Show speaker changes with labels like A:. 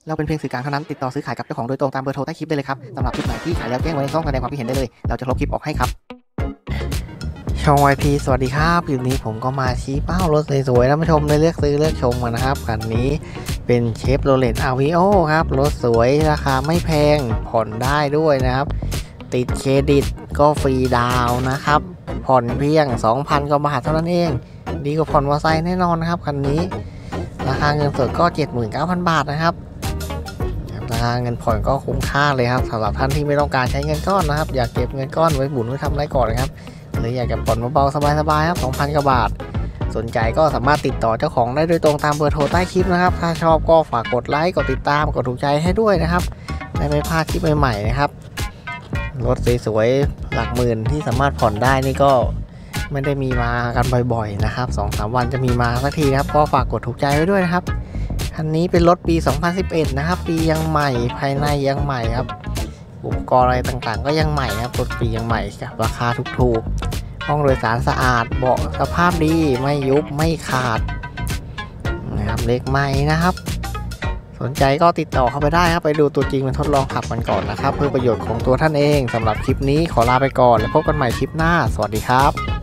A: เราเป็นเพียงสื่อกลางเท่านั้นติดต่อซื้อขายกับเจ้าของโดยตรงตามเบอร์โทรใต้คลิปได้เลยครับสำหรับคลิปไหนที่ขายแล้วแจ้งไว้ในช่องแสดงความคิดเห็นได้เลยเราจะลบคลิปออกให้ครับช่อง YP สวัสดีครับคลิปนี้ผมก็มาชี้เป้ารถสวยๆท่านผู้ชมได้เลือกซื้อเลือกชมกันนะครับคันนี้เป็นเชฟโรเลตอาวิโอครับรถสวยราคาไม่แพงผ่อนได้ด้วยนะครับติดเครดิตก็ฟรีดาวนะครับผ่อนเพียง 2,000 กว่าบาทเท่านั้นเองดีกว่าผ่อนมอเตอร์ไซค์แน่นอนนะครับคันนี้ราคาเงินสดก็ 79,000 บาทนะครับราคาเงินผ่อนก็คุ้มค่าเลยครับสำหรับท่านที่ไม่ต้องการใช้เงินก้อนนะครับอยากเก็บเงินก้อนไว้บุญไว้ทำอะไรก่อนนะครับหรืออยากจะผ่อนเบาๆสบายๆครับ 2,000 กว่าบาทสนใจก็สามารถติดต่อเจ้าของได้โดยตรงตามเบอร์โทรใต้คลิปนะครับถ้าชอบก็ฝากกดไลค์กดติดตามกดถูกใจให้ด้วยนะครับไม่พลาดคลิปใหม่ๆนะครับรถสวยๆหลักหมื่นที่สามารถผ่อนได้นี่ก็ไม่ได้มีมากันบ่อยๆนะครับ 2-3 วันจะมีมาสักทีนะครับก็ฝากกดถูกใจไว้ด้วยนะครับคันนี้เป็นรถปี 2011 นะครับปียังใหม่ภายในยังใหม่ครับอุปกรณ์อะไรต่างๆก็ยังใหม่ครับรถปียังใหม่กับราคาถูกๆห้องโดยสารสะอาดเบาะสภาพดีไม่ยุบไม่ขาดนะครับเล็กใหม่นะครับสนใจก็ติดต่อเข้าไปได้ครับไปดูตัวจริงมาทดลองขับกันก่อนนะครับเพื่อประโยชน์ของตัวท่านเองสำหรับคลิปนี้ขอลาไปก่อนแล้วพบกันใหม่คลิปหน้าสวัสดีครับ